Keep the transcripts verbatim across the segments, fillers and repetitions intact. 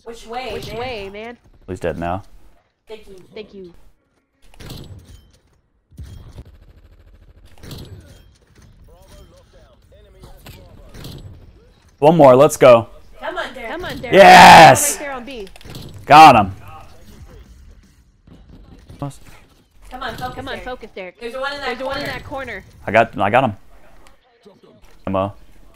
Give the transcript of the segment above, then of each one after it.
Which way? Which man? way, man? He's dead now. Thank you. Thank you. One more, let's go. Come on, Derek. Come on, Derek. Yes! Right there on B. Got him. Come on, focus. Come on, Derek. focus, Derek. There's one in that There's corner. one in that corner. I got I got him. Ammo.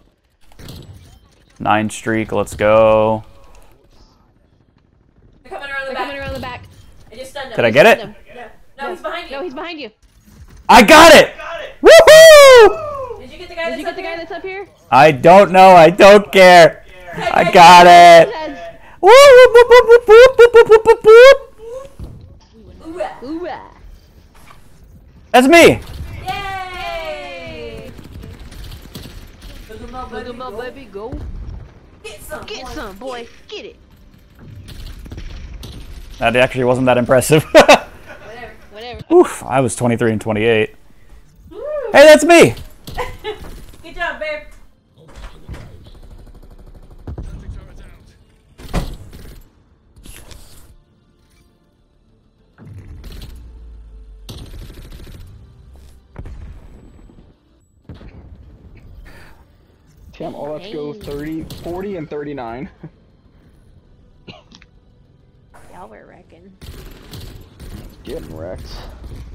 Nine streak, let's go. They're coming around the They're back. coming around the back. I just stunned him. Did I get it? Him. No, no, he's behind you. No, he's behind you. I got it! Woohoo! Did you get the guy Did that's you get up the guy here? that's up here? I don't know, I don't care. I got it! Woo, whoop, whoop, whoop, whoop, whoop, whoop, whoop, whoop, whoop. Ooh, ah. Ooh, ah. That's me! Yay! Look at my Look baby, at my go. baby go. Get some, Get boy. some, boy. Get it. That actually wasn't that impressive. Whatever. Whatever. Oof, I was twenty-three and twenty-eight. Woo. Hey, that's me! Good job, Bear. Damn, all let's go thirty, forty, and thirty-nine. Y'all were wrecking. Getting wrecked.